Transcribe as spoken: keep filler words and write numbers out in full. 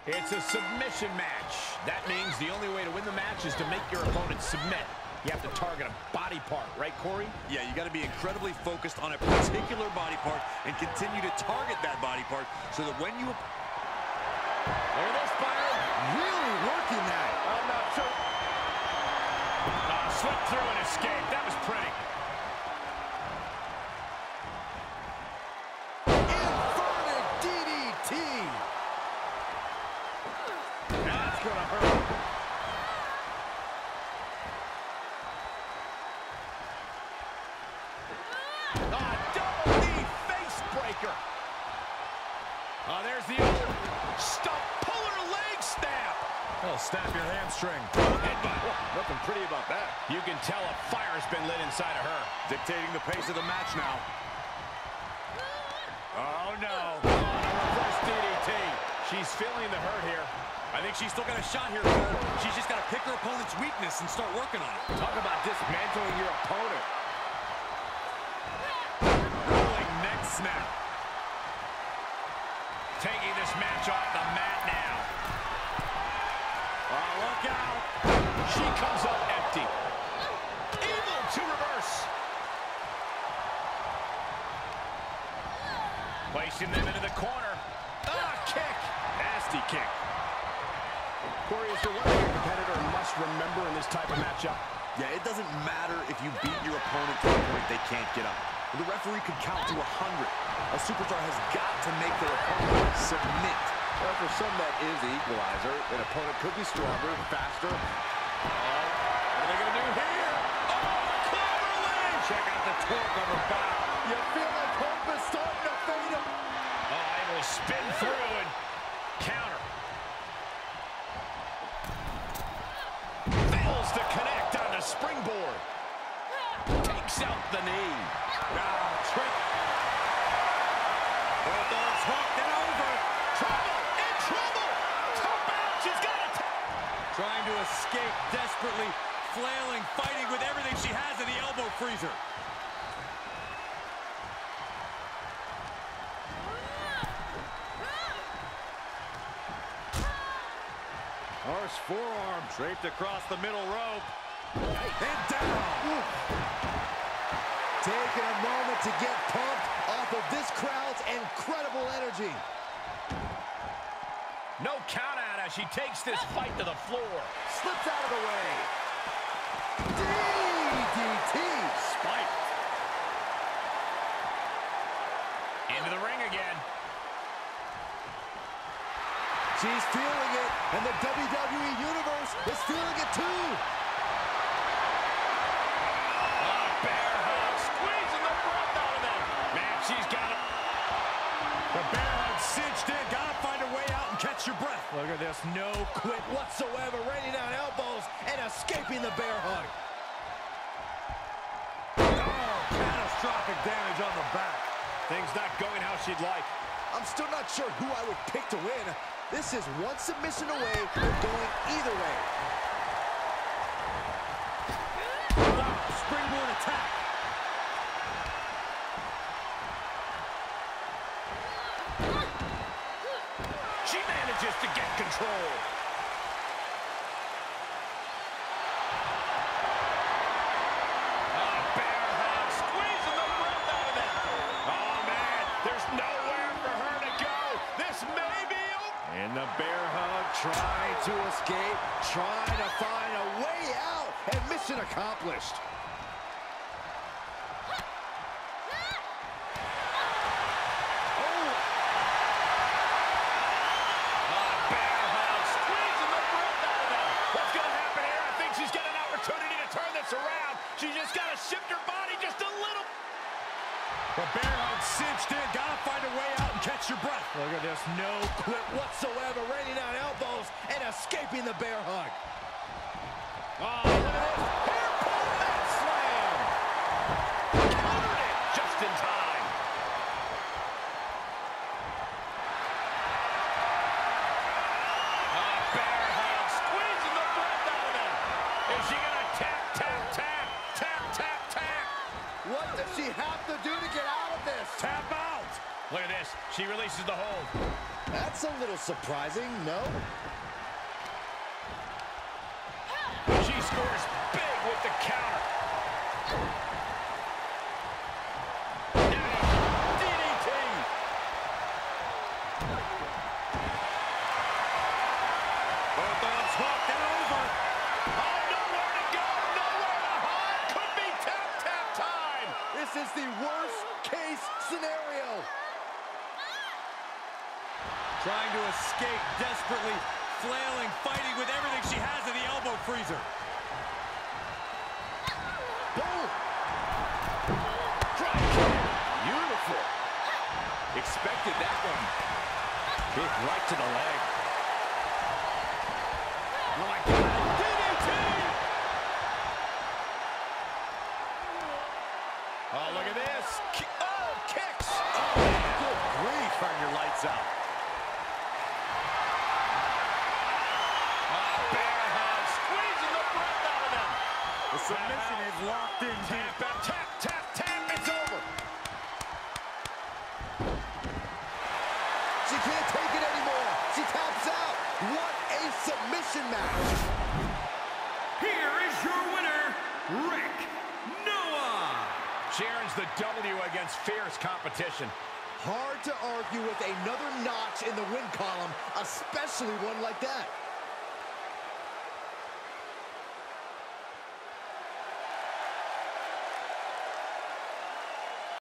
It's a submission match. That means the only way to win the match is to make your opponent submit. You have to target a body part, right, Corey? Yeah, you got to be incredibly focused on a particular body part and continue to target that body part so that when you... There it is, Byron. Really working that. I'm not sure. Oh, slipped through and escaped. That was pretty. Inverted D D T. That's going to hurt. Oh, double knee face breaker. Oh, there's the other stump puller leg snap. Oh, snap your hamstring. Headbutt. Nothing pretty about that. You can tell a fire's been lit inside of her. Dictating the pace of the match now. Oh, no. Oh, reverse D D T. She's feeling the hurt here. I think she's still got a shot here, Cole. She's just got to pick her opponent's weakness and start working on it. Talk about dismantling your opponent. Rolling neck snap. Taking this match off the mat now. Oh, look out. She comes up empty. Evil to reverse. Placing them into the corner. Ah, kick. Nasty kick. Corey, is there one thing your competitor must remember in this type of matchup? Yeah, it doesn't matter if you beat your opponent to the point they can't get up. The referee could count to a hundred. A superstar has got to make their opponent submit. Well, for some, that is the equalizer. An opponent could be stronger, faster. Oh, what are they going to do here? Oh, clever leg! Check out the torque on her back. You feel like hope is starting to fade him. Oh, able to spin through and counter. Fails to connect on the springboard. Takes out the knee. Ah, trick. Both arms hooked and over. Trouble! In trouble! Tap out! She's got it! Trying to escape desperately, flailing, fighting with everything she has in the elbow freezer. Harsh forearm. Draped across the middle rope. And down. Taking a moment to get pumped off of this crowd's incredible energy. No count out as she takes this fight to the floor. Slips out of the way. D D T. Spiked. Into the ring again. She's feeling it, and the W W E Universe is feeling it too. Oh, bear hug, squeezing the breath out of them. Man, she's got it. The bear hug cinched in. Gotta find a way out and catch your breath. Look at this, no quit whatsoever, raining down elbows and escaping the bear hug. Oh, catastrophic damage on the back. Things not going how she'd like. I'm still not sure who I would pick to win. This is one submission away from going either way. Wow, springboard attack. She manages to get control. Oh, bear hug, squeezing the breath out of them. Oh, man, there's nowhere for her to go. This may be over. And the bear hug trying to escape, trying to find a way out, and mission accomplished. Around. She just got to shift her body just a little. The bear hug cinched in. Gotta find a way out and catch your breath. Look at this, no quit whatsoever, raining down elbows and escaping the bear hug. Oh, look at this. Hair pull mat slam. Countered it just in time. Oh, bear hug, squeezing the breath out of him. Is she going to tap, tap, tap, tap, tap, tap? What does she have to do to get out of this? Tap out. Look at this. She releases the hold. That's a little surprising, no? She scores big with the counter. D D T. Both arms hooked and over. Oh, nowhere to go, nowhere to hide. Could be tap, tap time. This is the worst case scenario. Trying to escape, desperately flailing, fighting with everything she has in the elbow freezer. Boom. Beautiful. Expected that one. Kick right to the leg. Oh my God. D D T. Oh, look at this. Ki oh, kicks. Oh, Good grief. Turn your lights out. The submission is locked in. Tap, tap, tap, tap, tap. It's over. She can't take it anymore. She taps out. What a submission match. Here is your winner, Rick Noah. She earns the W against fierce competition. Hard to argue with another notch in the win column, especially one like that.